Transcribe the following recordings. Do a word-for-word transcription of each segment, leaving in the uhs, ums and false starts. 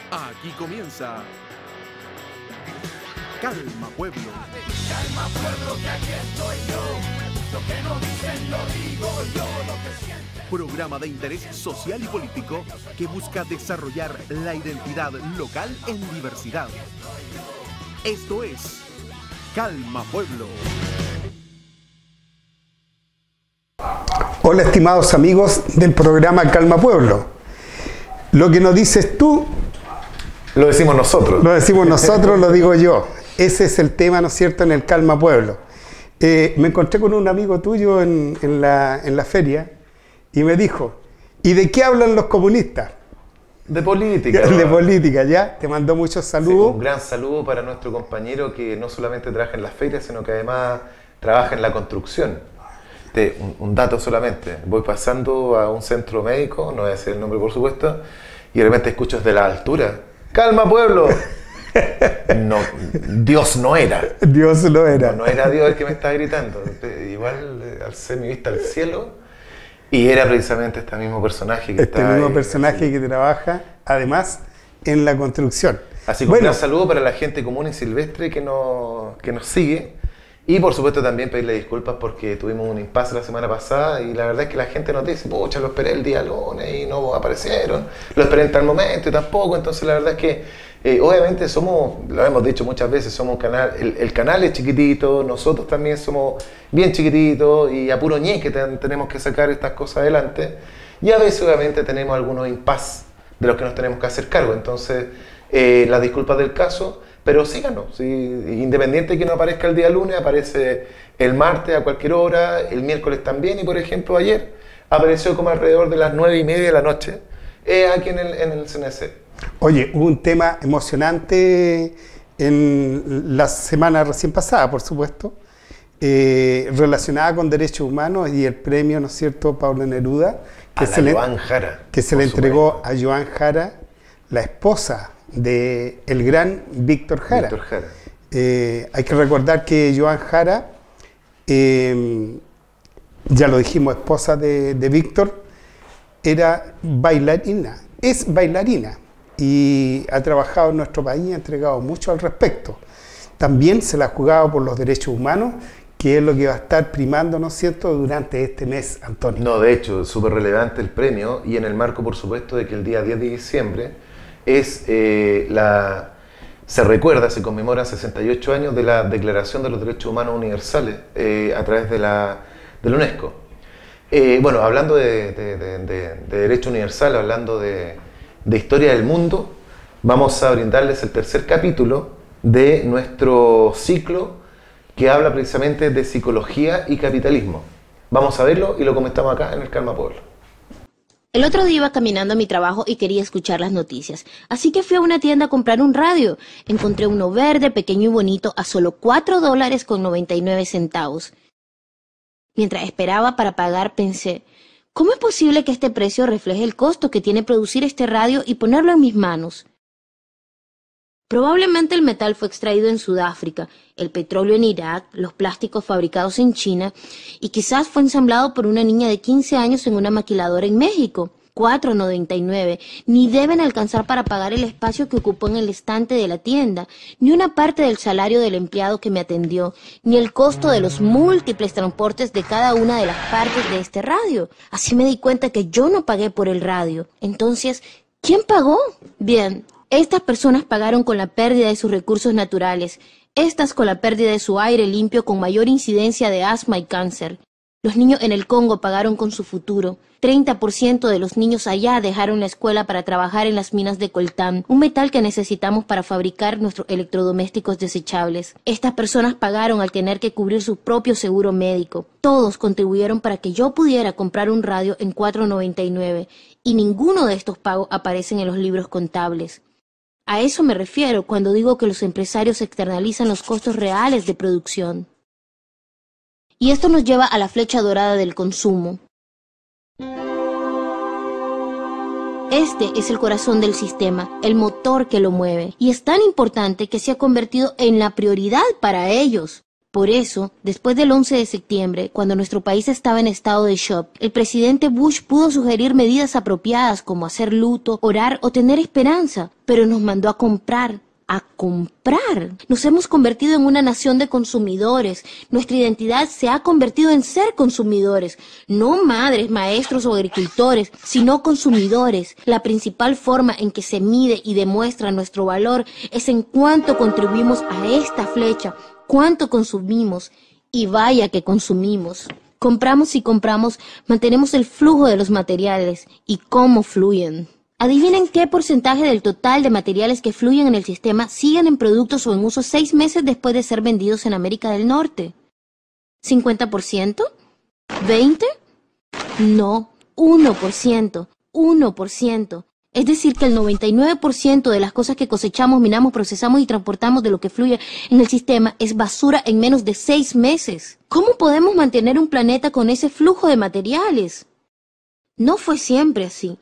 Aquí comienza Calma Pueblo. Calma Pueblo, que aquí estoy yo. Lo que no dicen lo digo yo, lo que sienten. Programa de interés social y político que busca desarrollar la identidad local en diversidad. Esto es Calma Pueblo. Hola, estimados amigos del programa Calma Pueblo. Lo que nos dices tú, lo decimos nosotros. Lo decimos nosotros, lo digo yo. Ese es el tema, ¿no es cierto?, en el Calma Pueblo. Eh, me encontré con un amigo tuyo en, en, la, en la feria y me dijo, ¿y de qué hablan los comunistas? De política. De política, ¿ya? Te mandó muchos saludos. Sí, un gran saludo para nuestro compañero que no solamente trabaja en las ferias, sino que además trabaja en la construcción. De, un, un dato solamente, voy pasando a un centro médico, no voy a decir el nombre por supuesto, y de repente escucho desde la altura, ¡Calma Pueblo! No, Dios no era. Dios no era. No, no era Dios el que me estaba gritando. Igual eh, alcé mi vista al cielo y era precisamente este mismo personaje que Este está mismo ahí, personaje así. que trabaja, además, en la construcción. Así que bueno, un gran saludo para la gente común y silvestre que nos, que nos sigue. Y por supuesto también pedirle disculpas porque tuvimos un impasse la semana pasada y la verdad es que la gente nos dice, pucha, lo esperé el día lunes y no aparecieron, lo esperé en tal momento y tampoco, entonces la verdad es que eh, obviamente somos, lo hemos dicho muchas veces, somos un canal, el, el canal es chiquitito, nosotros también somos bien chiquititos y a puro ñeque ten, tenemos que sacar estas cosas adelante y a veces obviamente tenemos algunos impasse de los que nos tenemos que hacer cargo, entonces eh, las disculpas del caso. Pero síganos, sí, independiente de que no aparezca el día lunes, aparece el martes a cualquier hora, el miércoles también, y por ejemplo ayer apareció como alrededor de las nueve y media de la noche, eh, aquí en el, en el C N C. Oye, hubo un tema emocionante en la semana recién pasada, por supuesto, eh, relacionada con derechos humanos y el premio, ¿no es cierto?, Pablo Neruda, que a se la le, Joan Jara, que se le entregó a Joan Jara, la esposa de el gran Víctor Jara. Víctor Jara. Eh, hay que recordar que Joan Jara, eh, ya lo dijimos, esposa de, de Víctor, era bailarina, es bailarina y ha trabajado en nuestro país, ha entregado mucho al respecto. También se la ha jugado por los derechos humanos, que es lo que va a estar primando, ¿no es cierto?, durante este mes, Antonio. No, de hecho, súper relevante el premio y en el marco, por supuesto, de que el día diez de diciembre es eh, la, se recuerda, se conmemoran sesenta y ocho años de la Declaración de los Derechos Humanos Universales eh, a través de la, de la UNESCO. Eh, bueno, hablando de, de, de, de, de derecho universal, hablando de, de historia del mundo, vamos a brindarles el tercer capítulo de nuestro ciclo que habla precisamente de psicología y capitalismo. Vamos a verlo y lo comentamos acá en el Calma Pueblo. El otro día iba caminando a mi trabajo y quería escuchar las noticias, así que fui a una tienda a comprar un radio. Encontré uno verde, pequeño y bonito a solo cuatro dólares con noventa y nueve centavos. Mientras esperaba para pagar pensé, ¿cómo es posible que este precio refleje el costo que tiene producir este radio y ponerlo en mis manos? Probablemente el metal fue extraído en Sudáfrica, el petróleo en Irak, los plásticos fabricados en China y quizás fue ensamblado por una niña de quince años en una maquiladora en México. cuatro noventa y nueve, ni deben alcanzar para pagar el espacio que ocupó en el estante de la tienda, ni una parte del salario del empleado que me atendió, ni el costo de los múltiples transportes de cada una de las partes de este radio. Así me di cuenta que yo no pagué por el radio. Entonces, ¿quién pagó? Bien, estas personas pagaron con la pérdida de sus recursos naturales, estas con la pérdida de su aire limpio con mayor incidencia de asma y cáncer. Los niños en el Congo pagaron con su futuro. treinta por ciento de los niños allá dejaron la escuela para trabajar en las minas de coltán, un metal que necesitamos para fabricar nuestros electrodomésticos desechables. Estas personas pagaron al tener que cubrir su propio seguro médico. Todos contribuyeron para que yo pudiera comprar un radio en cuatro noventa y nueve, y ninguno de estos pagos aparecen en los libros contables. A eso me refiero cuando digo que los empresarios externalizan los costos reales de producción. Y esto nos lleva a la flecha dorada del consumo. Este es el corazón del sistema, el motor que lo mueve, y es tan importante que se ha convertido en la prioridad para ellos. Por eso, después del once de septiembre, cuando nuestro país estaba en estado de shock, el presidente Bush pudo sugerir medidas apropiadas como hacer luto, orar o tener esperanza, pero nos mandó a comprar. A comprar. Nos hemos convertido en una nación de consumidores. Nuestra identidad se ha convertido en ser consumidores. No madres, maestros o agricultores, sino consumidores. La principal forma en que se mide y demuestra nuestro valor es en cuánto contribuimos a esta flecha, cuánto consumimos. Y vaya que consumimos. Compramos y compramos, mantenemos el flujo de los materiales y cómo fluyen. Adivinen qué porcentaje del total de materiales que fluyen en el sistema siguen en productos o en uso seis meses después de ser vendidos en América del Norte. ¿cincuenta por ciento? ¿veinte por ciento? No, uno por ciento. uno por ciento. Es decir, que el noventa y nueve por ciento de las cosas que cosechamos, minamos, procesamos y transportamos de lo que fluye en el sistema es basura en menos de seis meses. ¿Cómo podemos mantener un planeta con ese flujo de materiales? No fue siempre así.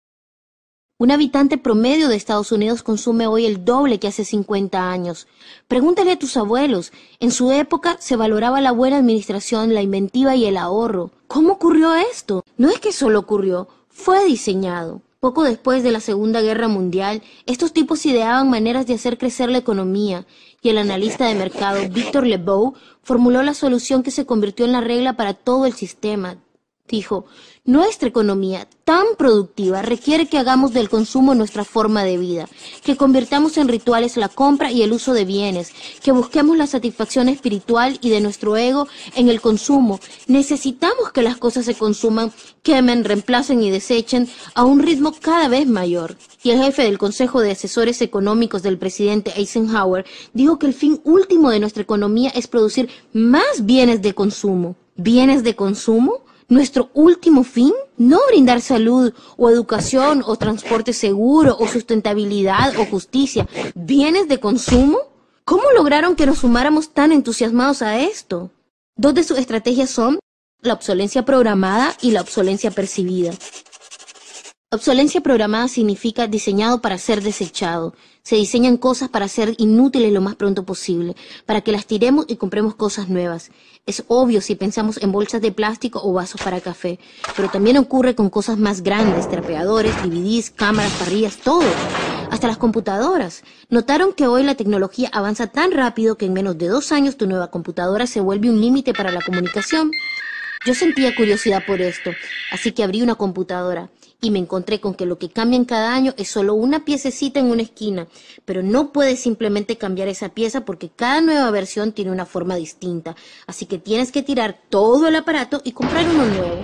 Un habitante promedio de Estados Unidos consume hoy el doble que hace cincuenta años. Pregúntale a tus abuelos. En su época se valoraba la buena administración, la inventiva y el ahorro. ¿Cómo ocurrió esto? No es que solo ocurrió, fue diseñado. Poco después de la Segunda Guerra Mundial, estos tipos ideaban maneras de hacer crecer la economía, y el analista de mercado Victor Lebow formuló la solución que se convirtió en la regla para todo el sistema. Dijo, nuestra economía tan productiva requiere que hagamos del consumo nuestra forma de vida, que convirtamos en rituales la compra y el uso de bienes, que busquemos la satisfacción espiritual y de nuestro ego en el consumo. Necesitamos que las cosas se consuman, quemen, reemplacen y desechen a un ritmo cada vez mayor. Y el jefe del Consejo de Asesores Económicos del presidente Eisenhower dijo que el fin último de nuestra economía es producir más bienes de consumo. ¿Bienes de consumo? ¿Nuestro último fin? No brindar salud, o educación, o transporte seguro, o sustentabilidad, o justicia. ¿Bienes de consumo? ¿Cómo lograron que nos sumáramos tan entusiasmados a esto? Dos de sus estrategias son la obsolencia programada y la obsolencia percibida. Obsolencia programada significa diseñado para ser desechado. Se diseñan cosas para ser inútiles lo más pronto posible, para que las tiremos y compremos cosas nuevas. Es obvio si pensamos en bolsas de plástico o vasos para café, pero también ocurre con cosas más grandes, trapeadores, D V Ds, cámaras, parrillas, todo. Hasta las computadoras. ¿Notaron que hoy la tecnología avanza tan rápido que en menos de dos años tu nueva computadora se vuelve un límite para la comunicación? Yo sentía curiosidad por esto, así que abrí una computadora. Y me encontré con que lo que cambian cada año es solo una piececita en una esquina, pero no puedes simplemente cambiar esa pieza porque cada nueva versión tiene una forma distinta, así que tienes que tirar todo el aparato y comprar uno nuevo.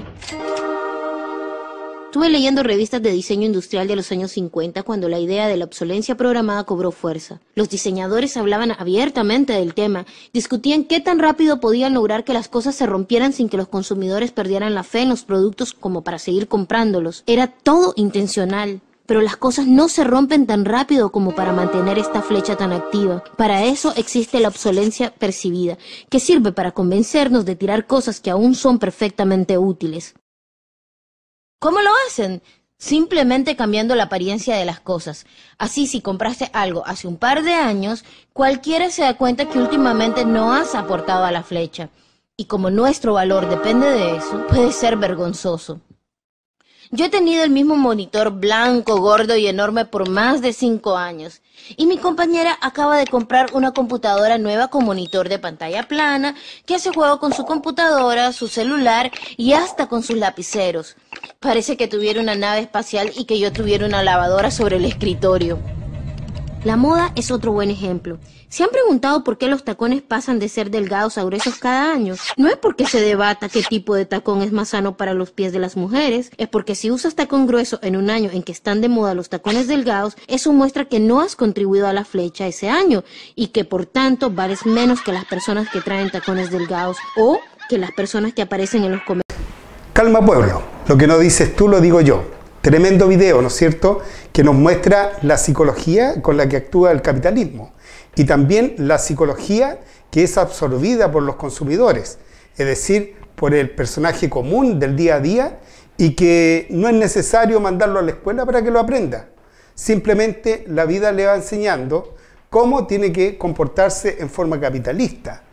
Estuve leyendo revistas de diseño industrial de los años cincuenta cuando la idea de la obsolencia programada cobró fuerza. Los diseñadores hablaban abiertamente del tema, discutían qué tan rápido podían lograr que las cosas se rompieran sin que los consumidores perdieran la fe en los productos como para seguir comprándolos. Era todo intencional. Pero las cosas no se rompen tan rápido como para mantener esta flecha tan activa. Para eso existe la obsolencia percibida, que sirve para convencernos de tirar cosas que aún son perfectamente útiles. ¿Cómo lo hacen? Simplemente cambiando la apariencia de las cosas. Así, si compraste algo hace un par de años, cualquiera se da cuenta que últimamente no has aportado a la flecha. Y como nuestro valor depende de eso, puede ser vergonzoso. Yo he tenido el mismo monitor blanco, gordo y enorme por más de cinco años. Y mi compañera acaba de comprar una computadora nueva con monitor de pantalla plana, que hace juego con su computadora, su celular y hasta con sus lapiceros. Parece que tuviera una nave espacial y que yo tuviera una lavadora sobre el escritorio. La moda es otro buen ejemplo. ¿Se han preguntado por qué los tacones pasan de ser delgados a gruesos cada año? No es porque se debata qué tipo de tacón es más sano para los pies de las mujeres, es porque si usas tacón grueso en un año en que están de moda los tacones delgados, eso muestra que no has contribuido a la flecha ese año y que por tanto vales menos que las personas que traen tacones delgados o que las personas que aparecen en los comercios. Calma pueblo, lo que no dices tú lo digo yo. Tremendo video, ¿no es cierto?, que nos muestra la psicología con la que actúa el capitalismo y también la psicología que es absorbida por los consumidores, es decir, por el personaje común del día a día y que no es necesario mandarlo a la escuela para que lo aprenda. Simplemente la vida le va enseñando cómo tiene que comportarse en forma capitalista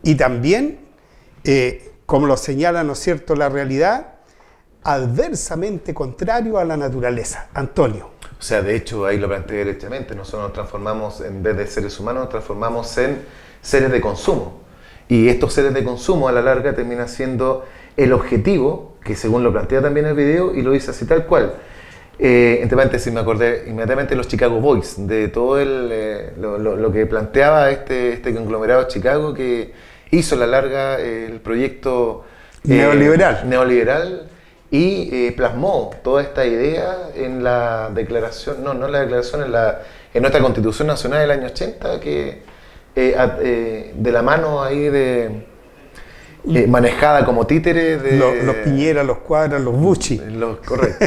y también, eh, como lo señala, ¿no es cierto?, la realidad, adversamente contrario a la naturaleza. Antonio. O sea, de hecho, ahí lo planteé derechamente, nosotros nos transformamos, en vez de seres humanos, nos transformamos en seres de consumo. Y estos seres de consumo, a la larga, terminan siendo el objetivo, que según lo plantea también el video, y lo dice así tal cual. Eh, entre paréntesis, me acordé inmediatamente de los Chicago Boys, de todo el, eh, lo, lo, lo que planteaba este, este conglomerado de Chicago, que hizo a la larga eh, el proyecto eh, neoliberal. neoliberal y eh, plasmó toda esta idea en la declaración, no, no en la declaración, en, la, en nuestra Constitución Nacional del año ochenta, que eh, a, eh, de la mano ahí de... Eh, manejada como títere de... Los, los Piñera, los Cuadras, los Bucci. Los, correcto.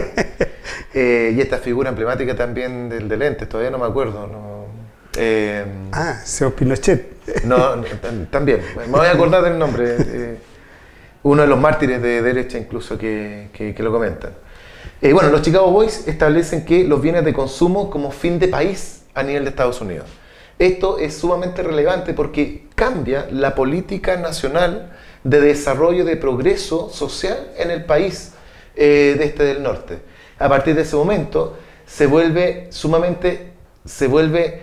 eh, y esta figura emblemática también del de lentes, todavía no me acuerdo. No, eh, ah, Seos Pinochet. No, también, me voy a acordar del nombre. Eh, uno de los mártires de derecha incluso que, que, que lo comentan. Eh, bueno, los Chicago Boys establecen que los bienes de consumo como fin de país a nivel de Estados Unidos. Esto es sumamente relevante porque cambia la política nacional de desarrollo, de progreso social en el país eh, de este del norte. A partir de ese momento se vuelve sumamente, se vuelve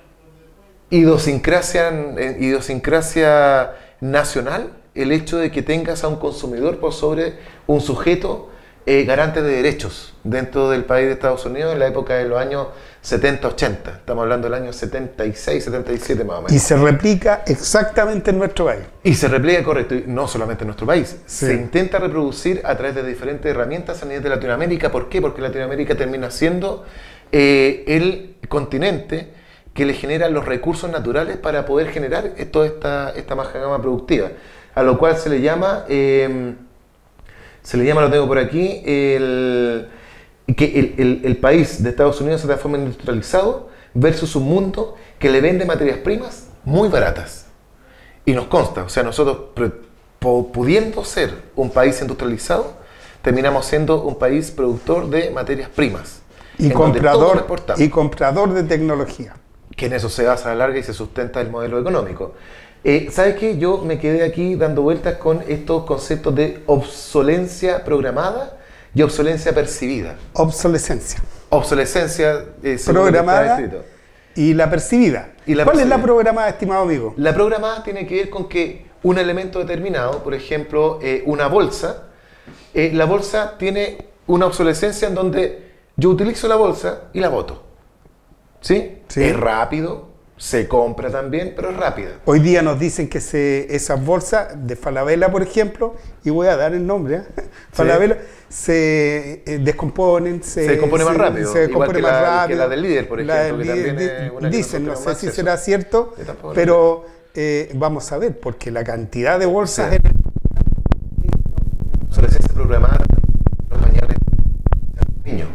idiosincrasia, eh, idiosincrasia nacional el hecho de que tengas a un consumidor por sobre un sujeto eh, garante de derechos dentro del país de Estados Unidos en la época de los años setenta ochenta. Estamos hablando del año setenta y seis, setenta y siete más o menos. Y se replica exactamente en nuestro país. Y se replica, correcto, y no solamente en nuestro país. Sí. Se intenta reproducir a través de diferentes herramientas a nivel de Latinoamérica. ¿Por qué? Porque Latinoamérica termina siendo eh, el continente que le genera los recursos naturales para poder generar toda esta, esta amalgama productiva. A lo cual se le llama, eh, se le llama, lo tengo por aquí, el... que el, el, el país de Estados Unidos se transforma en industrializado versus un mundo que le vende materias primas muy baratas. Y nos consta, o sea, nosotros pudiendo ser un país industrializado, terminamos siendo un país productor de materias primas. Y comprador, y comprador de tecnología. Que en eso se basa a la larga y se sustenta el modelo económico. Eh, ¿Sabes qué? Yo me quedé aquí dando vueltas con estos conceptos de obsolencia programada y obsolencia percibida. Obsolescencia. Obsolescencia eh, programada y la percibida. Y la ¿Cuál percibida. es la programada, estimado amigo? La programada tiene que ver con que un elemento determinado, por ejemplo, eh, una bolsa, eh, la bolsa tiene una obsolescencia en donde yo utilizo la bolsa y la boto. ¿Sí? Sí. Es rápido, se compra también, pero es rápida. Hoy día nos dicen que se, esas bolsas de Falabella, por ejemplo, y voy a dar el nombre, ¿eh? Falabella, sí. se eh, descomponen, se, se descompone más rápido, se descompone más que la, rápido. Que la del líder, por ejemplo, que también de, es una dicen, que no sé si acceso. será cierto, pero eh, vamos a ver, porque la cantidad de bolsas... Sí. En... obsolescencia programada los pañales de niños.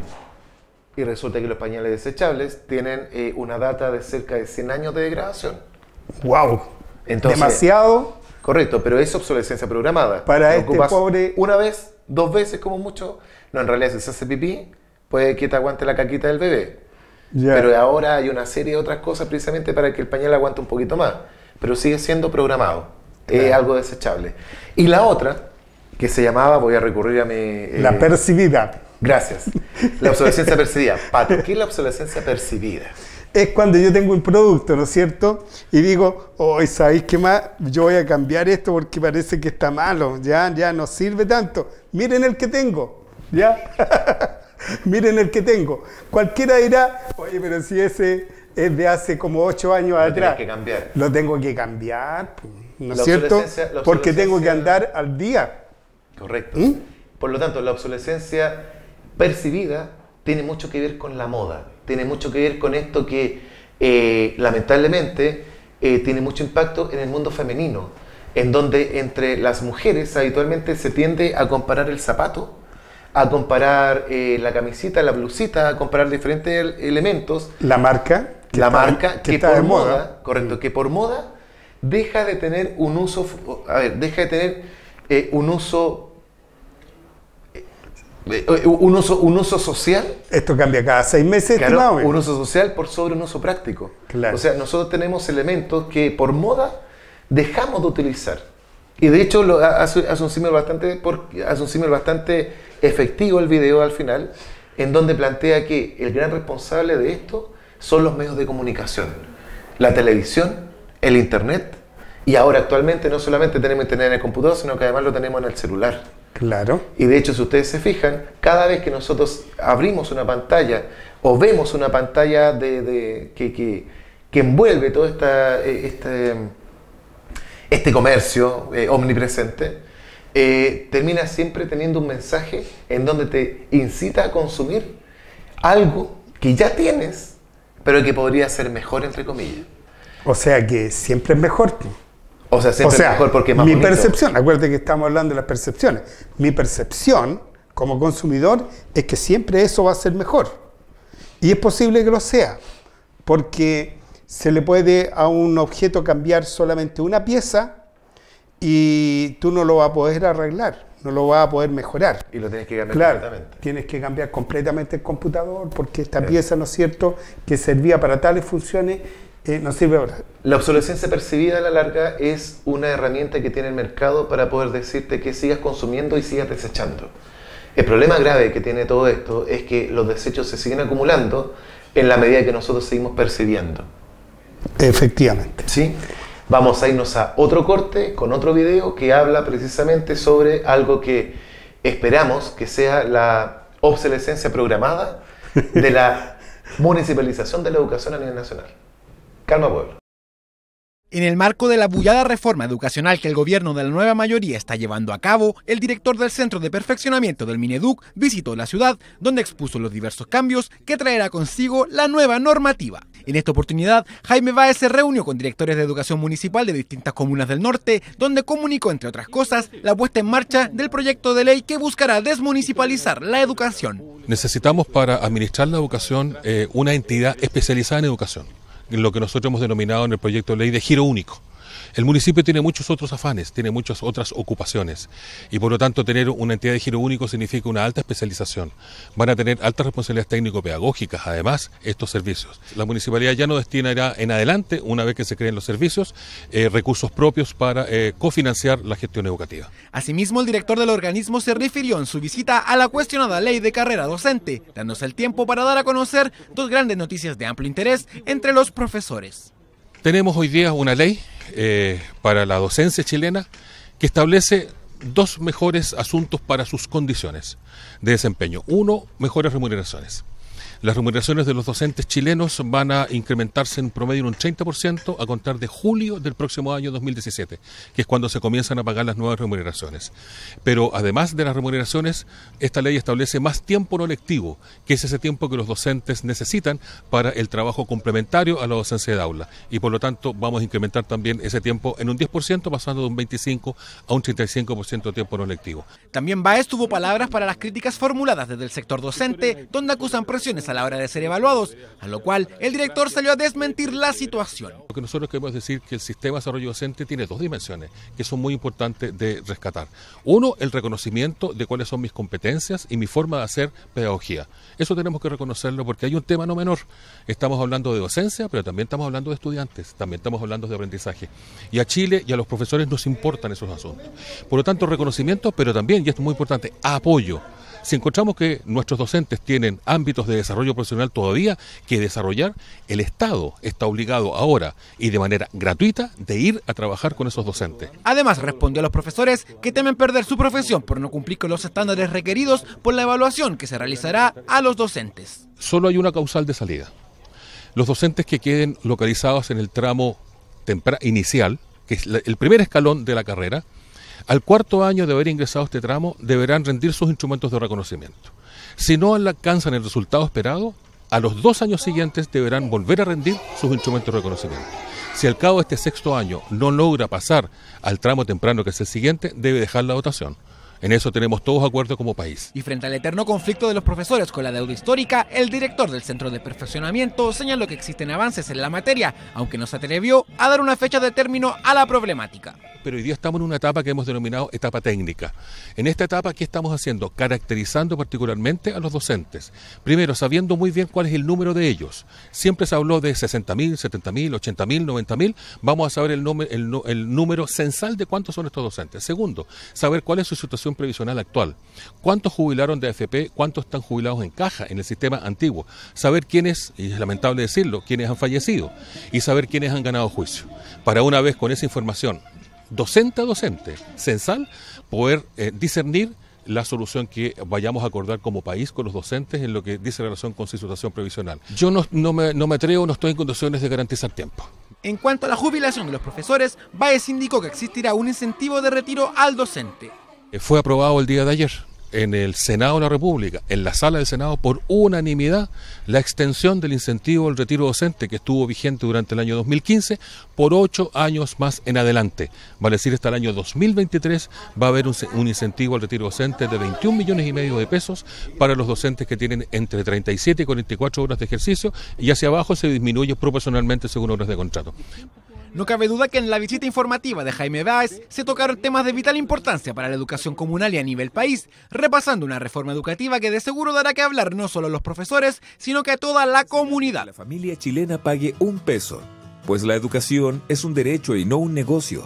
Y resulta que los pañales desechables tienen eh, una data de cerca de cien años de degradación. ¡Wow! Entonces, demasiado. Correcto, pero es obsolescencia programada. Para Lo este ocupas pobre... una vez, dos veces como mucho. No, en realidad si se hace pipí, puede que te aguante la caquita del bebé. Ya. Pero ahora hay una serie de otras cosas precisamente para que el pañal aguante un poquito más. Pero sigue siendo programado. Es Claro. algo desechable. Y la otra, que se llamaba, voy a recurrir a mi... Eh, La percibida. Gracias. La obsolescencia percibida. Pato, ¿qué es la obsolescencia percibida? Es cuando yo tengo un producto, ¿no es cierto? Y digo, hoy, ¿sabéis qué más? Yo voy a cambiar esto porque parece que está malo, ya, ya no sirve tanto. Miren el que tengo, ¿ya? Miren el que tengo. Cualquiera dirá, oye, pero si ese es de hace como ocho años Lo atrás. tienes que cambiar. Lo tengo que cambiar, ¿no es La cierto? obsolescencia- la Porque tengo que obsolescencia- andar al día. Correcto. ¿Mm? Por lo tanto, la obsolescencia percibida tiene mucho que ver con la moda, tiene mucho que ver con esto que eh, lamentablemente eh, tiene mucho impacto en el mundo femenino, en donde entre las mujeres habitualmente se tiende a comparar el zapato, a comparar eh, la camisita, la blusita, a comparar diferentes el- elementos, La marca. que la está- marca que, está por de moda, correcto, que por moda deja de tener un uso, a ver, deja de tener eh, un uso Eh, un uso, un uso social, Esto cambia cada seis meses, claro, estimado. un uso social por sobre un uso práctico. Claro. O sea, nosotros tenemos elementos que por moda dejamos de utilizar. Y de hecho lo, hace, hace, un símil bastante, por, hace un símil bastante efectivo el video al final, en donde plantea que el gran responsable de esto son los medios de comunicación, la televisión, el internet, y ahora actualmente no solamente tenemos internet en el computador, sino que además lo tenemos en el celular. Claro. Y de hecho, si ustedes se fijan, cada vez que nosotros abrimos una pantalla o vemos una pantalla de, de, que, que, que envuelve todo esta, este, este comercio eh, omnipresente, Eh, termina siempre teniendo un mensaje en donde te incita a consumir algo que ya tienes, pero que podría ser mejor, entre comillas. O sea que siempre es mejor. O sea, siempre o sea, es mejor porque es más mi bonito. percepción, acuérdate que estamos hablando de las percepciones. Mi percepción como consumidor es que siempre eso va a ser mejor. Y es posible que lo sea, porque se le puede a un objeto cambiar solamente una pieza y tú no lo vas a poder arreglar, no lo vas a poder mejorar. Y lo tienes que cambiar claro, completamente. Tienes que cambiar completamente el computador porque esta Bien. pieza, ¿no es cierto?, que servía para tales funciones, eh, no sirve ahora. La obsolescencia percibida a la larga es una herramienta que tiene el mercado para poder decirte que sigas consumiendo y sigas desechando. El problema grave que tiene todo esto es que los desechos se siguen acumulando en la medida que nosotros seguimos percibiendo. Efectivamente. ¿Sí? Vamos a irnos a otro corte con otro video que habla precisamente sobre algo que esperamos que sea la obsolescencia programada de la municipalización de la educación a nivel nacional. Calma, pueblo. En el marco de la bullada reforma educacional que el gobierno de la nueva mayoría está llevando a cabo, el director del Centro de Perfeccionamiento del Mineduc visitó la ciudad, donde expuso los diversos cambios que traerá consigo la nueva normativa. En esta oportunidad, Jaime Báez se reunió con directores de educación municipal de distintas comunas del norte, donde comunicó, entre otras cosas, la puesta en marcha del proyecto de ley que buscará desmunicipalizar la educación. Necesitamos para administrar la educación eh, una entidad especializada en educación, lo que nosotros hemos denominado en el proyecto de ley de giro único. El municipio tiene muchos otros afanes, tiene muchas otras ocupaciones y por lo tanto tener una entidad de giro único significa una alta especialización. Van a tener altas responsabilidades técnico-pedagógicas, además, estos servicios. La municipalidad ya no destinará en adelante, una vez que se creen los servicios, eh, recursos propios para eh, cofinanciar la gestión educativa. Asimismo, el director del organismo se refirió en su visita a la cuestionada ley de carrera docente, dándose el tiempo para dar a conocer dos grandes noticias de amplio interés entre los profesores. Tenemos hoy día una ley eh, para la docencia chilena que establece dos mejores asuntos para sus condiciones de desempeño. Uno, mejores remuneraciones. Las remuneraciones de los docentes chilenos van a incrementarse en promedio en un treinta por ciento a contar de julio del próximo año dos mil diecisiete, que es cuando se comienzan a pagar las nuevas remuneraciones. Pero además de las remuneraciones, esta ley establece más tiempo no lectivo, que es ese tiempo que los docentes necesitan para el trabajo complementario a la docencia de aula. Y por lo tanto vamos a incrementar también ese tiempo en un diez por ciento, pasando de un veinticinco por ciento a un treinta y cinco por ciento de tiempo no lectivo. También Báez tuvo palabras para las críticas formuladas desde el sector docente, donde acusan presiones a la hora de ser evaluados, a lo cual el director salió a desmentir la situación. Lo que nosotros queremos decir que el sistema de desarrollo docente tiene dos dimensiones que son muy importantes de rescatar. Uno, el reconocimiento de cuáles son mis competencias y mi forma de hacer pedagogía. Eso tenemos que reconocerlo porque hay un tema no menor. Estamos hablando de docencia, pero también estamos hablando de estudiantes, también estamos hablando de aprendizaje. Y a Chile y a los profesores nos importan esos asuntos. Por lo tanto, reconocimiento, pero también, y esto es muy importante, apoyo. Si encontramos que nuestros docentes tienen ámbitos de desarrollo profesional todavía que desarrollar, el Estado está obligado ahora y de manera gratuita de ir a trabajar con esos docentes. Además, respondió a los profesores que temen perder su profesión por no cumplir con los estándares requeridos por la evaluación que se realizará a los docentes. Solo hay una causal de salida. Los docentes que queden localizados en el tramo inicial, que es el primer escalón de la carrera, al cuarto año de haber ingresado a este tramo, deberán rendir sus instrumentos de reconocimiento. Si no alcanzan el resultado esperado, a los dos años siguientes deberán volver a rendir sus instrumentos de reconocimiento. Si al cabo de este sexto año no logra pasar al tramo temprano, que es el siguiente, debe dejar la dotación. En eso tenemos todos acuerdo como país. Y frente al eterno conflicto de los profesores con la deuda histórica, el director del Centro de Perfeccionamiento señaló que existen avances en la materia, aunque no se atrevió a dar una fecha de término a la problemática. Pero hoy día estamos en una etapa que hemos denominado etapa técnica. En esta etapa, ¿qué estamos haciendo? Caracterizando particularmente a los docentes. Primero, sabiendo muy bien cuál es el número de ellos. Siempre se habló de sesenta mil, setenta mil, ochenta mil, noventa mil. Vamos a saber el, el, el número censal de cuántos son estos docentes. Segundo, saber cuál es su situación previsional actual. ¿Cuántos jubilaron de A F P? ¿Cuántos están jubilados en caja, en el sistema antiguo? Saber quiénes, y es lamentable decirlo, quiénes han fallecido. Y saber quiénes han ganado juicio. Para una vez con esa información, docente a docente, censal, poder eh, discernir la solución que vayamos a acordar como país con los docentes en lo que dice relación con su situación previsional. Yo no, no, me, no me atrevo, no estoy en condiciones de garantizar tiempo. En cuanto a la jubilación de los profesores, Báez indicó que existirá un incentivo de retiro al docente. Eh, fue aprobado el día de ayer en el Senado de la República, en la sala del Senado, por unanimidad, la extensión del incentivo al retiro docente que estuvo vigente durante el año dos mil quince por ocho años más en adelante. Vale decir, hasta el año dos mil veintitrés va a haber un, un incentivo al retiro docente de veintiún millones y medio de pesos para los docentes que tienen entre treinta y siete y cuarenta y cuatro horas de ejercicio, y hacia abajo se disminuye proporcionalmente según horas de contrato. No cabe duda que en la visita informativa de Jaime Báez se tocaron temas de vital importancia para la educación comunal y a nivel país, repasando una reforma educativa que de seguro dará que hablar no solo a los profesores, sino que a toda la comunidad. La familia chilena pague un peso, pues la educación es un derecho y no un negocio.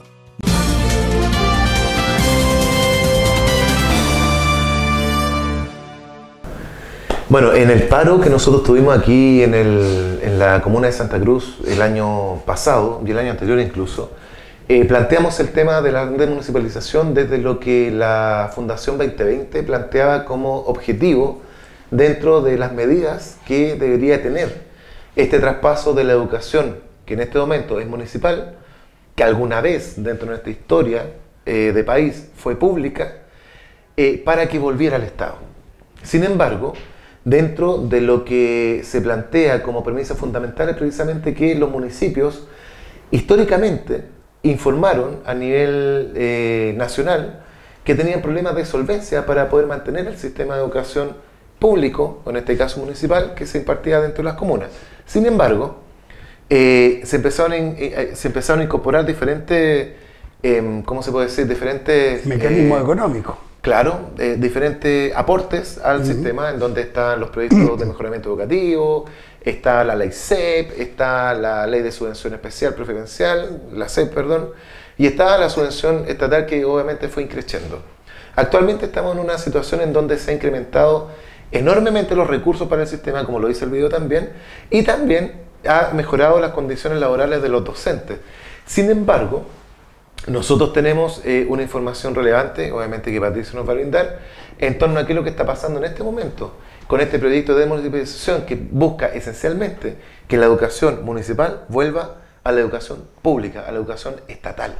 Bueno, en el paro que nosotros tuvimos aquí en, el, en la comuna de Santa Cruz el año pasado y el año anterior incluso, eh, planteamos el tema de la desmunicipalización desde lo que la Fundación veinte veinte planteaba como objetivo dentro de las medidas que debería tener este traspaso de la educación, que en este momento es municipal, que alguna vez dentro de nuestra historia eh, de país fue pública, eh, para que volviera al Estado. Sin embargo, dentro de lo que se plantea como premisa fundamental es precisamente que los municipios históricamente informaron a nivel eh, nacional que tenían problemas de solvencia para poder mantener el sistema de educación público, o en este caso municipal, que se impartía dentro de las comunas. Sin embargo, eh, se, empezaron en, eh, se empezaron a incorporar diferentes, eh, ¿cómo se puede decir? Diferentes mecanismos eh, económicos. Claro, eh, diferentes aportes al uh-huh. sistema, en donde están los proyectos de mejoramiento educativo, está la ley C E P, está la ley de subvención especial preferencial, la C E P, perdón, y está la subvención estatal que obviamente fue increciendo. Actualmente estamos en una situación en donde se ha incrementado enormemente los recursos para el sistema, como lo dice el video también, y también ha mejorado las condiciones laborales de los docentes. Sin embargo, nosotros tenemos eh, una información relevante, obviamente que Patricio nos va a brindar, en torno a qué es lo que está pasando en este momento con este proyecto de municipalización que busca esencialmente que la educación municipal vuelva a la educación pública, a la educación estatal.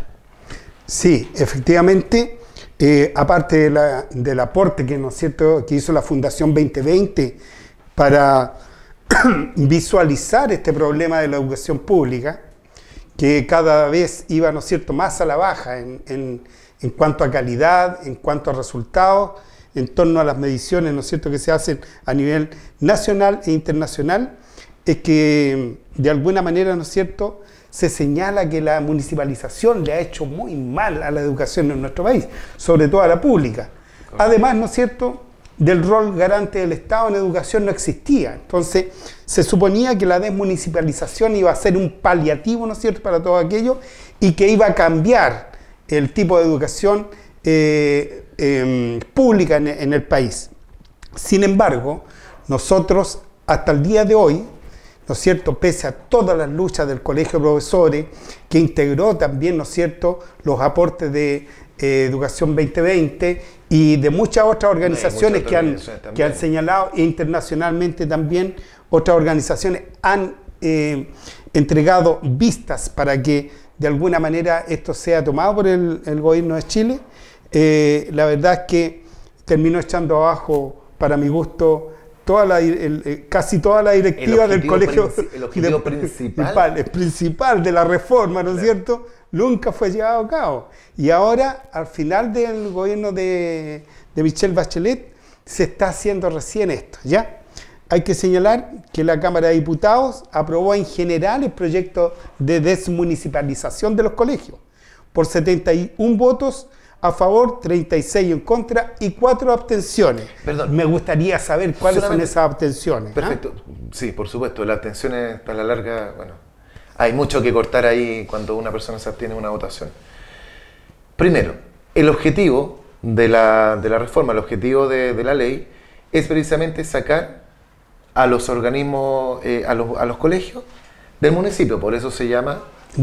Sí, efectivamente, eh, aparte de la, del aporte que, ¿no es cierto?, que hizo la Fundación veinte veinte para visualizar este problema de la educación pública, que cada vez iba, ¿no es cierto?, más a la baja en, en, en cuanto a calidad, en cuanto a resultados, en torno a las mediciones, ¿no es cierto?, que se hacen a nivel nacional e internacional, es que de alguna manera, ¿no es cierto?, se señala que la municipalización le ha hecho muy mal a la educación en nuestro país, sobre todo a la pública. Además, ¿no es cierto?, del rol garante del Estado en educación no existía. Entonces, se suponía que la desmunicipalización iba a ser un paliativo, ¿no es cierto?, para todo aquello, y que iba a cambiar el tipo de educación eh, eh, pública en, en el país. Sin embargo, nosotros, hasta el día de hoy, ¿no es cierto?, pese a todas las luchas del Colegio de Profesores, que integró también, ¿no es cierto?, los aportes de eh, Educación veinte veinte y de muchas otras organizaciones, muchas que, han, organizaciones que han señalado, e internacionalmente también otras organizaciones han eh, entregado vistas para que de alguna manera esto sea tomado por el, el gobierno de Chile. Eh, la verdad es que terminó echando abajo, para mi gusto, Toda la, el, el, casi toda la directiva del colegio, el objetivo de, principal, el principal de la reforma, ¿no es cierto?, nunca fue llevado a cabo. Y ahora, al final del gobierno de, de Michelle Bachelet, se está haciendo recién esto, ¿ya? Hay que señalar que la Cámara de Diputados aprobó en general el proyecto de desmunicipalización de los colegios por setenta y un votos a favor, treinta y seis en contra y cuatro abstenciones. Perdón. Me gustaría saber cuáles Solamente... son esas abstenciones. Perfecto. ¿Ah? Sí, por supuesto. Las abstenciones a la larga, bueno, hay mucho que cortar ahí cuando una persona se abstiene en una votación. Primero, el objetivo de la, de la reforma, el objetivo de, de la ley es precisamente sacar a los organismos, eh, a, los, a los colegios del municipio, por eso se llama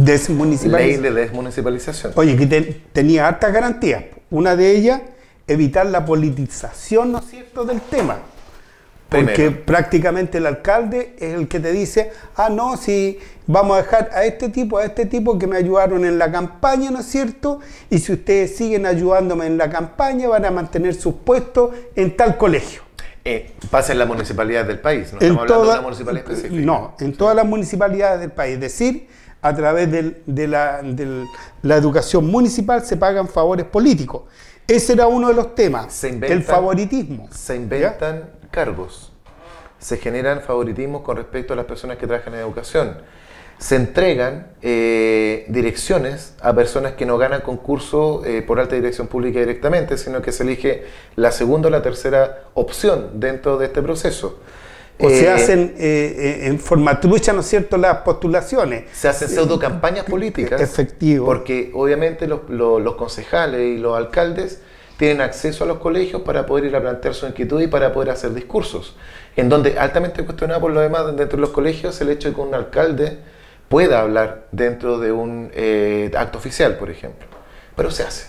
Ley de Desmunicipalización. Oye, que te, tenía hartas garantías. Una de ellas, evitar la politización, ¿no es cierto?, del tema. Porque Primero. prácticamente el alcalde es el que te dice, ah, no, si vamos a dejar a este tipo, a este tipo que me ayudaron en la campaña, ¿no es cierto? Y si ustedes siguen ayudándome en la campaña, van a mantener sus puestos en tal colegio. Eh, pasa en las municipalidades del país, no estamos hablando toda, de una municipalidad específica. No, en todas las municipalidades del país. Es decir, a través del, de, la, de la educación municipal se pagan favores políticos. Ese era uno de los temas, se inventan, el favoritismo. Se inventan ¿ya? cargos, se generan favoritismos con respecto a las personas que trabajan en educación. Se entregan eh, direcciones a personas que no ganan concurso eh, por alta dirección pública directamente, sino que se elige la segunda o la tercera opción dentro de este proceso. O eh, se hacen eh, en forma trucha, ¿no es cierto?, las postulaciones. Se hacen pseudo campañas políticas. Efectivo. Porque obviamente los, los, los concejales y los alcaldes tienen acceso a los colegios para poder ir a plantear su inquietud y para poder hacer discursos. En donde altamente cuestionado por lo demás dentro de los colegios el hecho de que un alcalde pueda hablar dentro de un eh, acto oficial, por ejemplo. Pero se hace.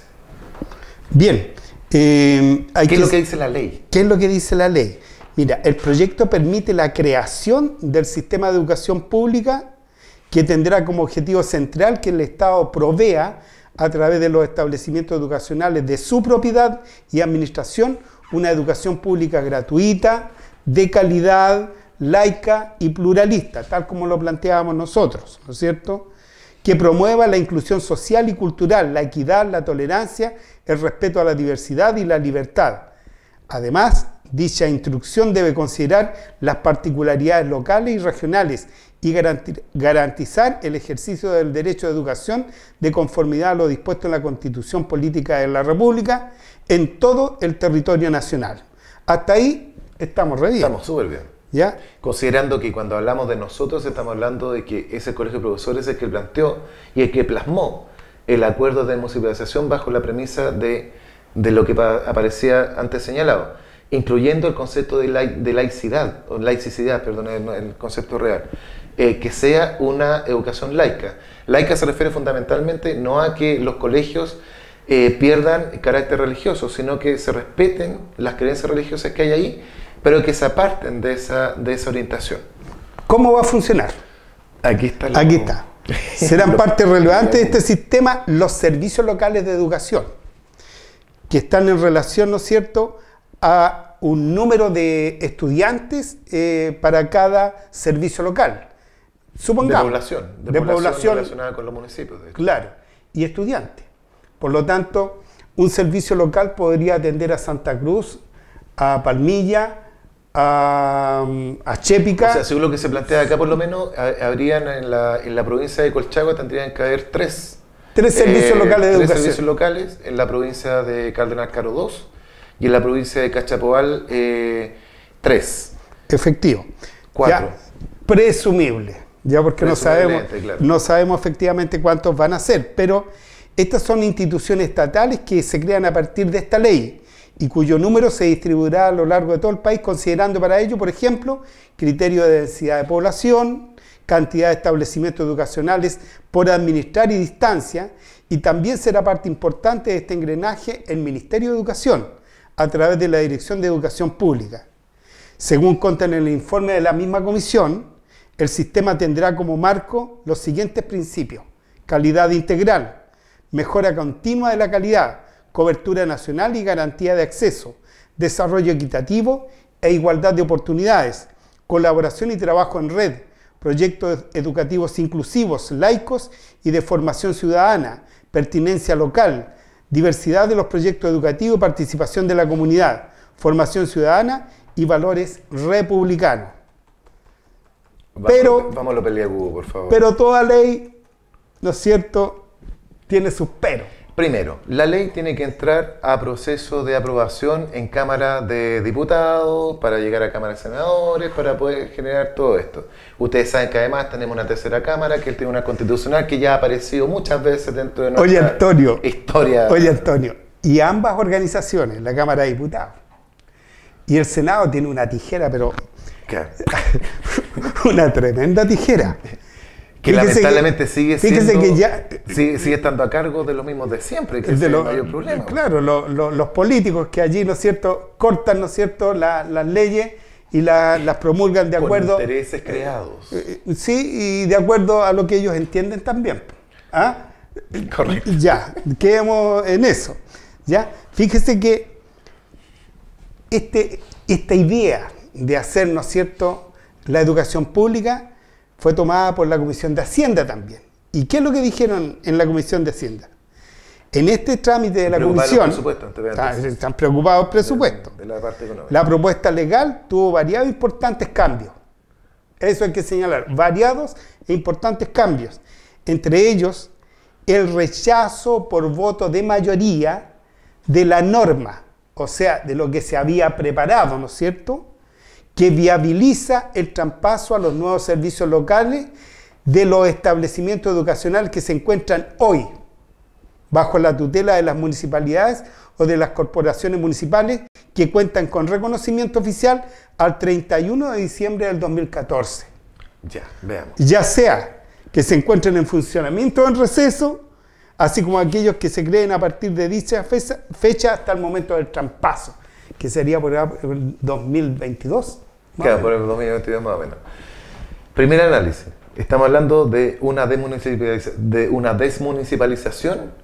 Bien. Eh, hay ¿Qué que, es lo que dice la ley? ¿Qué es lo que dice la ley? Mira, el proyecto permite la creación del sistema de educación pública que tendrá como objetivo central que el Estado provea a través de los establecimientos educacionales de su propiedad y administración una educación pública gratuita, de calidad, laica y pluralista, tal como lo planteábamos nosotros, ¿no es cierto?, que promueva la inclusión social y cultural, la equidad, la tolerancia, el respeto a la diversidad y la libertad. Además, dicha instrucción debe considerar las particularidades locales y regionales y garantizar el ejercicio del derecho de educación de conformidad a lo dispuesto en la Constitución Política de la República en todo el territorio nacional. Hasta ahí estamos re bien. Estamos súper bien. ¿Ya? Considerando que cuando hablamos de nosotros estamos hablando de que ese colegio de profesores es el que planteó y el que plasmó el acuerdo de municipalización bajo la premisa de, de lo que aparecía antes señalado, incluyendo el concepto de, la, de laicidad, o laicidad, perdón, el, el concepto real, eh, que sea una educación laica. Laica se refiere fundamentalmente no a que los colegios eh, pierdan carácter religioso, sino que se respeten las creencias religiosas que hay ahí, pero que se aparten de esa, de esa orientación. ¿Cómo va a funcionar? Aquí está. Lo... Aquí está. Serán parte relevante de este sistema los servicios locales de educación, que están en relación, ¿no es cierto?, a un número de estudiantes eh, para cada servicio local. Supongamos. De población. De, de población, población relacionada con los municipios. De hecho. Claro. Y estudiantes. Por lo tanto, un servicio local podría atender a Santa Cruz, a Palmilla, a, a Chépica. O sea, según lo que se plantea acá, por lo menos, habrían en la, en la provincia de Colchagua tendrían que haber tres. Tres servicios eh, locales de tres educación. servicios locales, en la provincia de Cardenal Caro dos y en la provincia de Cachapoal eh, tres. Efectivo. Cuatro. Ya, presumible, ya porque no sabemos, claro. no sabemos efectivamente cuántos van a ser, pero estas son instituciones estatales que se crean a partir de esta ley y cuyo número se distribuirá a lo largo de todo el país, considerando para ello, por ejemplo, criterio de densidad de población, cantidad de establecimientos educacionales por administrar y distancia, y también será parte importante de este engranaje el Ministerio de Educación, a través de la Dirección de Educación Pública. Según consta en el informe de la misma comisión, el sistema tendrá como marco los siguientes principios: calidad integral, mejora continua de la calidad, cobertura nacional y garantía de acceso, desarrollo equitativo e igualdad de oportunidades, colaboración y trabajo en red, proyectos educativos inclusivos, laicos y de formación ciudadana, pertinencia local, diversidad de los proyectos educativos, participación de la comunidad, formación ciudadana y valores republicanos. Pero, vamos a lo peliagudo, por favor. Pero toda ley, ¿no es cierto?, tiene sus peros. Primero, la ley tiene que entrar a proceso de aprobación en Cámara de Diputados, para llegar a Cámara de Senadores, para poder generar todo esto. Ustedes saben que además tenemos una tercera Cámara, que es el Tribunal Constitucional, que ya ha aparecido muchas veces dentro de nuestra oye, Antonio, historia. Oye, Antonio, y ambas organizaciones, la Cámara de Diputados y el Senado, tiene una tijera, pero... ¿Qué? Una tremenda tijera. Que fíjese lamentablemente que, sigue siendo, que ya, sigue, sigue estando a cargo de los mismos de siempre, que es el mayor problema. Claro, lo, lo, los políticos que allí, ¿no es cierto?, cortan, ¿no es cierto?, la, las leyes y la, las promulgan de acuerdo... Con intereses creados. Eh, sí, y de acuerdo a lo que ellos entienden también. ¿Ah? Correcto. Ya, quedemos en eso. ¿Ya? Fíjese que este, esta idea de hacer, ¿no es cierto?, la educación pública fue tomada por la Comisión de Hacienda también. ¿Y qué es lo que dijeron en la Comisión de Hacienda? En este trámite de la Comisión, están, están preocupados por el presupuesto. De, de la, parte económica. La propuesta legal tuvo variados e importantes cambios. Eso hay que señalar, variados e importantes cambios. Entre ellos, el rechazo por voto de mayoría de la norma, o sea, de lo que se había preparado, ¿no es cierto?, que viabiliza el traspaso a los nuevos servicios locales de los establecimientos educacionales que se encuentran hoy bajo la tutela de las municipalidades o de las corporaciones municipales que cuentan con reconocimiento oficial al treinta y uno de diciembre del dos mil catorce. Ya, veamos. Ya sea que se encuentren en funcionamiento o en receso, así como aquellos que se creen a partir de dicha fecha, fecha hasta el momento del traspaso, que sería por el dos mil veintidós. Claro, por el dos mil veintidós más o menos. Primer análisis. Estamos hablando de una, desmunicipaliza de una desmunicipalización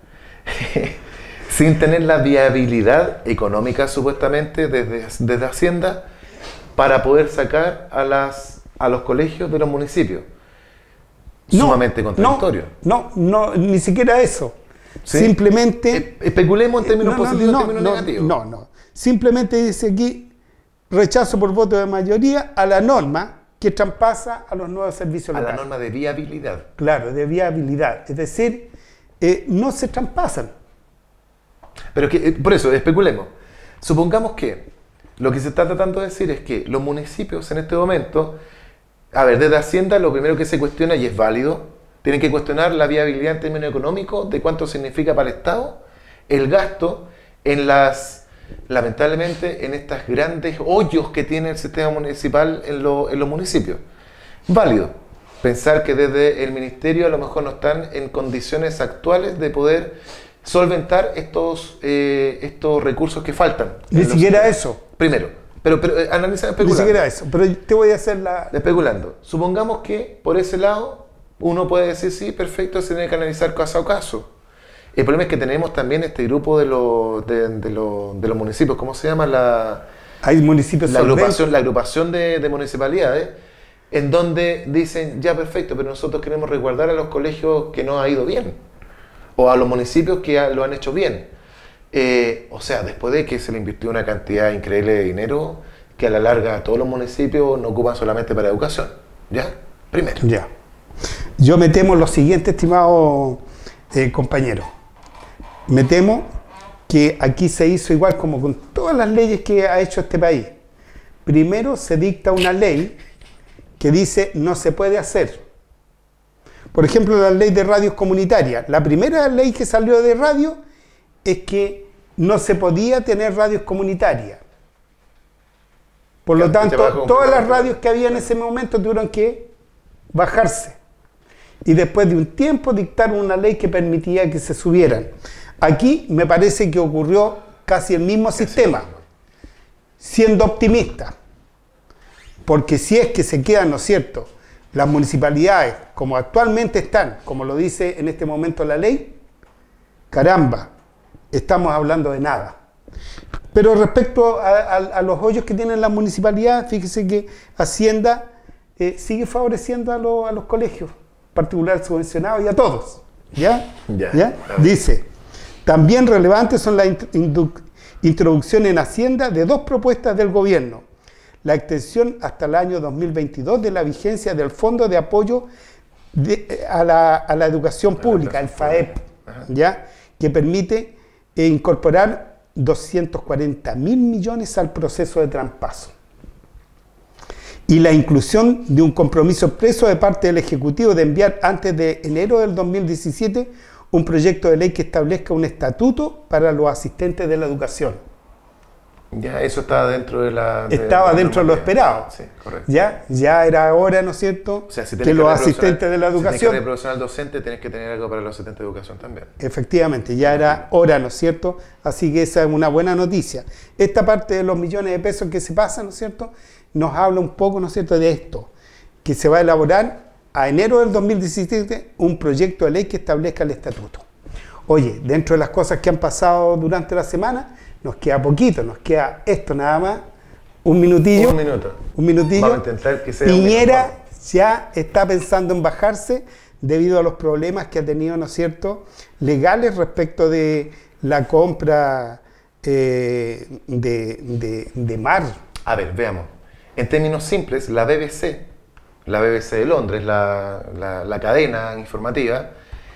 sin tener la viabilidad económica, supuestamente, desde, desde Hacienda, para poder sacar a, las, a los colegios de los municipios. No, sumamente contradictorio. No, no, no, ni siquiera eso. ¿Sí? Simplemente... Especulemos en términos no, no, positivos no, en términos no, negativos. No, no. Simplemente dice aquí, rechazo por voto de mayoría a la norma que traspasa a los nuevos servicios locales. A la norma de viabilidad. Claro, de viabilidad. Es decir, eh, no se traspasan. Pero que, eh, por eso, especulemos. Supongamos que lo que se está tratando de decir es que los municipios en este momento, a ver, desde Hacienda lo primero que se cuestiona, y es válido, tienen que cuestionar la viabilidad en términos económicos, de cuánto significa para el Estado el gasto en las... lamentablemente en estos grandes hoyos que tiene el sistema municipal en, lo, en los municipios. Válido pensar que desde el ministerio a lo mejor no están en condiciones actuales de poder solventar estos, eh, estos recursos que faltan. Ni siquiera eso. Primero, pero, pero eh, analizan especulando. Ni siquiera eso, pero te voy a hacer la... Especulando. Supongamos que por ese lado uno puede decir, sí, perfecto, se tiene que analizar caso a caso. El problema es que tenemos también este grupo de los, de, de los, de los municipios, ¿cómo se llama? La, Hay municipios la agrupación, la agrupación de, de municipalidades, en donde dicen, ya perfecto, pero nosotros queremos resguardar a los colegios que no ha ido bien, o a los municipios que ha, lo han hecho bien. Eh, o sea, después de que se le invirtió una cantidad increíble de dinero, que a la larga todos los municipios no ocupan solamente para educación. ¿Ya? Primero. Ya. Yo me temo lo siguiente, estimado eh, compañero. Me temo que aquí se hizo igual como con todas las leyes que ha hecho este país. Primero se dicta una ley que dice no se puede hacer. Por ejemplo, la ley de radios comunitarias. La primera ley que salió de radio es que no se podía tener radios comunitarias. Por lo tanto, todas las radios que había en ese momento tuvieron que bajarse. Y después de un tiempo dictaron una ley que permitía que se subieran. Aquí me parece que ocurrió casi el mismo sistema, siendo optimista, porque si es que se quedan, ¿no es cierto?, las municipalidades como actualmente están, como lo dice en este momento la ley, caramba, estamos hablando de nada. Pero respecto a, a, a los hoyos que tienen las municipalidades, fíjese que Hacienda eh, sigue favoreciendo a, lo, a los colegios particulares subvencionados y a todos. ¿Ya? Ya, ¿Ya? Dice, también relevantes son las introducciones en Hacienda de dos propuestas del gobierno. La extensión hasta el año dos mil veintidós de la vigencia del Fondo de Apoyo de, a, la, a la Educación Pública, el FAEP, ¿ya? Que permite eh, incorporar doscientos cuarenta mil millones al proceso de traspaso. Y la inclusión de un compromiso expreso de parte del Ejecutivo de enviar antes de enero del dos mil diecisiete un proyecto de ley que establezca un estatuto para los asistentes de la educación. Ya, eso estaba dentro de la... De, estaba de la dentro de lo esperado. Sí, correcto. Ya, ya era hora, ¿no es cierto?, o sea, si que los asistentes de la educación... Si tienes que profesional docente, tienes que tener algo para los asistentes de educación también. Efectivamente, ya era hora, ¿no es cierto? Así que esa es una buena noticia. Esta parte de los millones de pesos que se pasan, ¿no es cierto?, nos habla un poco, ¿no es cierto?, de esto, que se va a elaborar a enero del dos mil diecisiete un proyecto de ley que establezca el estatuto. Oye, dentro de las cosas que han pasado durante la semana, nos queda poquito, nos queda esto nada más, un minutillo. Un minuto. Un minutillo. Vamos a intentar que sea Piñera un minuto. Ya está pensando en bajarse debido a los problemas que ha tenido, ¿no es cierto?, legales respecto de la compra eh, de, de, de mar. A ver, veamos. En términos simples, la B B C, la B B C de Londres, la, la, la cadena informativa,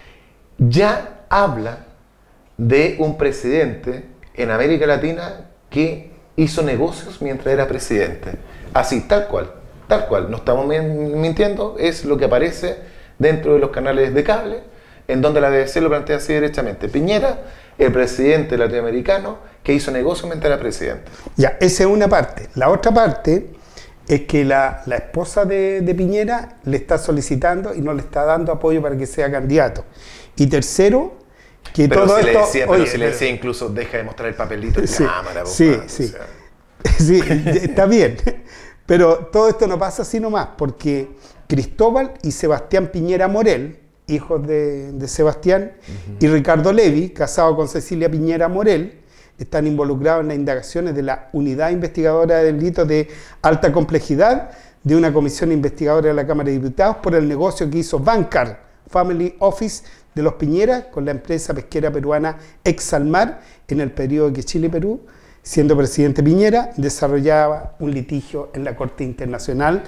ya habla de un presidente en América Latina que hizo negocios mientras era presidente. Así, tal cual, tal cual. No estamos mintiendo, es lo que aparece dentro de los canales de cable, en donde la B B C lo plantea así derechamente. Piñera, el presidente latinoamericano que hizo negocios mientras era presidente. Ya, esa es una parte. La otra parte es que la, la esposa de, de Piñera le está solicitando y no le está dando apoyo para que sea candidato. Y tercero, que pero todo si esto... Le decía, oye, pero si le decía incluso, deja de mostrar el papelito en sí, cámara. Sí, man, sí. o sea. Sí, está bien. Pero todo esto no pasa así nomás, porque Cristóbal y Sebastián Piñera Morel, hijos de, de Sebastián, uh-huh. y Ricardo Levi, casado con Cecilia Piñera Morel, están involucrados en las indagaciones de la Unidad Investigadora de Delitos de Alta Complejidad de una comisión investigadora de la Cámara de Diputados por el negocio que hizo Bancar Family Office de los Piñera con la empresa pesquera peruana Exalmar en el periodo que Chile y Perú, siendo presidente Piñera, desarrollaba un litigio en la Corte Internacional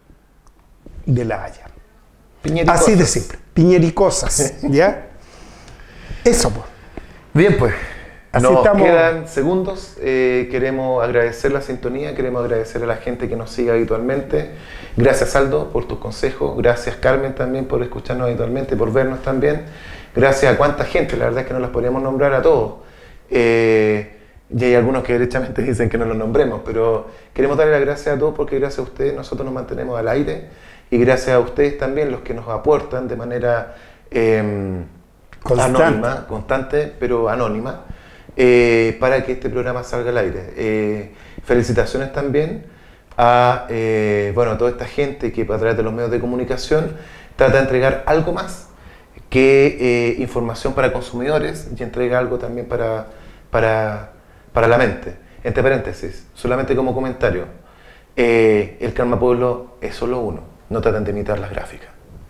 de La Haya. Así de simple, Piñericosas, ¿ya? Eso, pues. Bien, pues. Así Nos estamos. quedan segundos. Eh, queremos agradecer la sintonía, queremos agradecer a la gente que nos sigue habitualmente. Gracias, Aldo, por tus consejos. Gracias, Carmen, también por escucharnos habitualmente, por vernos también. Gracias a cuánta gente, la verdad es que no las podríamos nombrar a todos. Eh, y hay algunos que derechamente dicen que no los nombremos, pero queremos darle las gracias a todos porque gracias a ustedes nosotros nos mantenemos al aire y gracias a ustedes también los que nos aportan de manera eh, Constante. anónima, constante, pero anónima. Eh, para que este programa salga al aire. Eh, felicitaciones también a eh, bueno, toda esta gente que a través de los medios de comunicación trata de entregar algo más que eh, información para consumidores y entrega algo también para, para, para la mente. Entre paréntesis, solamente como comentario, eh, el Calma Pueblo es solo uno, no traten de imitar las gráficas.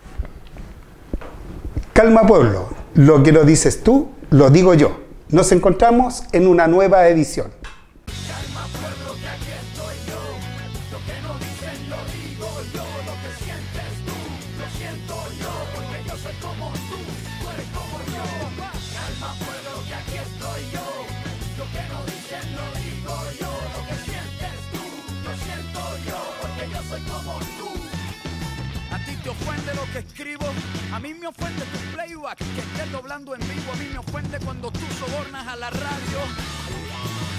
Calma Pueblo, lo que lo dices tú, lo digo yo. Nos encontramos en una nueva edición. Calma pueblo, que aquí estoy yo. Lo que no dicen lo digo yo. Lo que sientes tú, lo siento yo. Porque yo soy como tú, tú eres como yo. Calma pueblo, que aquí estoy yo. Lo que no dicen lo digo yo. Lo que sientes tú, lo siento yo. Porque yo soy como tú. A ti te ofende lo que escribo, a mí me ofende tu playback, que estés doblando en vivo, a mí me ofende cuando tú sobornas a la radio.